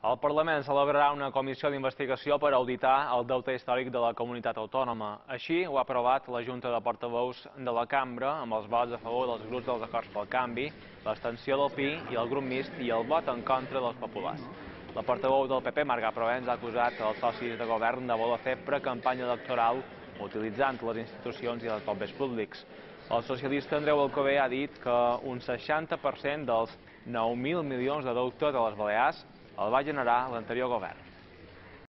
El Parlament celebrarà una comissió d'investigació per auditar el deute històric de la comunitat autònoma. Així ho ha aprovat la Junta de Portaveus de la Cambra amb els vots a favor dels grups dels Acords pel Canvi, l'abstenció del PI i el grup mixt i el vot en contra dels populars. La portaveu del PP, Marga Provens, ha acusat els socis de govern de voler fer precampanya electoral utilitzant les institucions i els bombers públics. El socialista Andreu Alcover ha dit que un 60% dels 9.000 milions de deute de les Balears el va generar l'anterior govern.